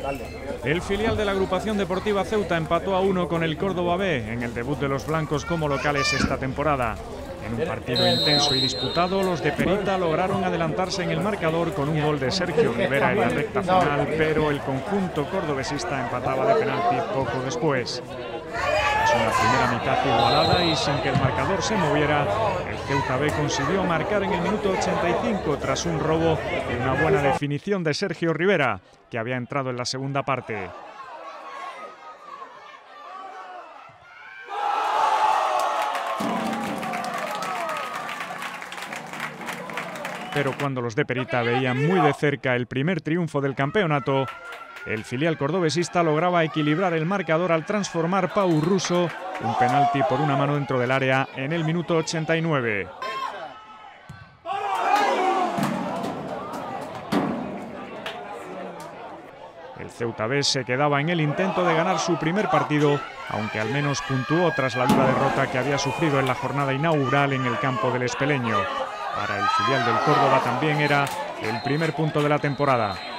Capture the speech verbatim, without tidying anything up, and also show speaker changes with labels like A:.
A: El filial de la agrupación deportiva Ceuta empató a uno con el Córdoba B en el debut de los blancos como locales esta temporada. En un partido intenso y disputado, los de Perita lograron adelantarse en el marcador con un gol de Sergio Rivera en la recta final, pero el conjunto cordobesista empataba de penalti poco después. Tras una primera mitad igualada y sin que el marcador se moviera, el Ceuta B consiguió marcar en el minuto ochenta y cinco tras un robo y una buena definición de Sergio Rivera, que había entrado en la segunda parte. Pero cuando los de Perita veían muy de cerca el primer triunfo del campeonato, el filial cordobesista lograba equilibrar el marcador al transformar Pau Russo un penalti por una mano dentro del área en el minuto ochenta y nueve. El Ceuta B se quedaba en el intento de ganar su primer partido, aunque al menos puntuó tras la dura derrota que había sufrido en la jornada inaugural en el campo del Espeleño. Para el filial del Córdoba también era el primer punto de la temporada.